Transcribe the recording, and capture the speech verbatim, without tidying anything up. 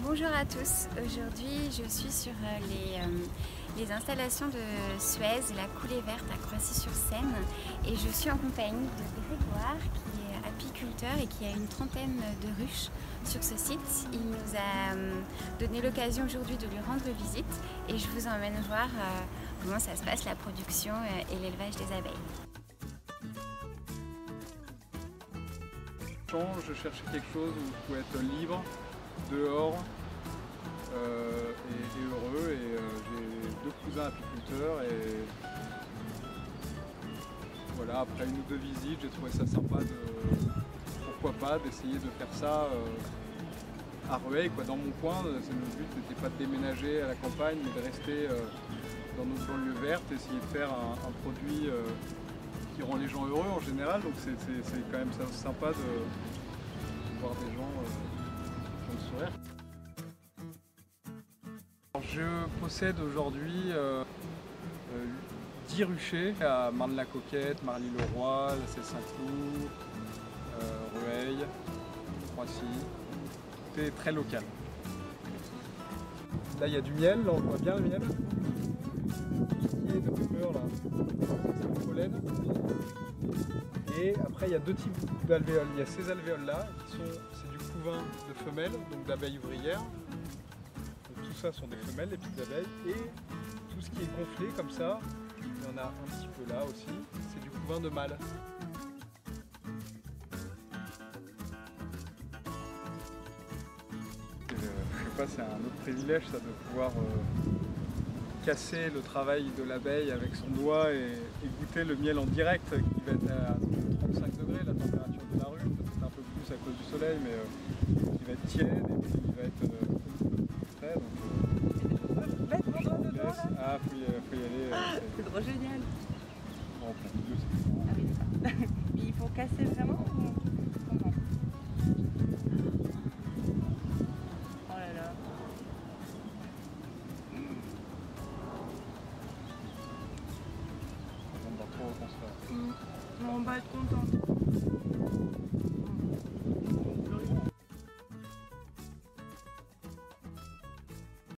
Bonjour à tous, aujourd'hui je suis sur les, euh, les installations de Suez, la coulée verte à Croissy-sur-Seine, et je suis en compagnie de Grégoire qui est apiculteur et qui a une trentaine de ruches sur ce site. Il nous a euh, donné l'occasion aujourd'hui de lui rendre visite et je vous emmène voir euh, comment ça se passe la production euh, et l'élevage des abeilles. Je cherchais quelque chose où je pouvais être libre, dehors euh, et, et heureux. Et euh, j'ai deux cousins apiculteurs et voilà, après une ou deux visites, j'ai trouvé ça sympa de pourquoi pas d'essayer de faire ça euh, à Rueil, quoi, dans mon coin. Le but n'était pas de déménager à la campagne, mais de rester euh, dans notre banlieue verte, essayer de faire un, un produit euh, qui rend les gens heureux en général, donc c'est quand même sympa de, de voir des gens euh, qui ont le sourire. Alors, je possède aujourd'hui euh, euh, dix ruchers à Marne-la-Coquette, Marly-le-Roi, La Celle-Saint-Cloud, euh, Rueil, Croissy. C'est très local. Là il y a du miel, là on voit bien le miel. Qui est de couleur là, c'est le pollen. Et après il y a deux types d'alvéoles. Il y a ces alvéoles là, qui sont c'est du couvain de femelles, donc d'abeilles ouvrières. Donc, tout ça sont des femelles, les petites abeilles. Et tout ce qui est gonflé comme ça, il y en a un petit peu là aussi, c'est du couvain de mâles. Je sais pas, c'est un autre privilège ça de pouvoir euh, casser le travail de l'abeille avec son doigt et, et goûter le miel en direct qui va être à trente-cinq degrés, la température de la ruche, peut-être un peu plus à cause du soleil, mais euh, qui va être tiède et puis qui va être euh, frais. Donc, euh, je laisse. Ah, faut y, faut y aller. Ah, c'est trop génial. Bon, on prend deux, c'est bon. Ah oui, d'accord. Puis il faut casser vraiment ou comment? Oh là là. On va trop reconstruire. Mmh. On va être content.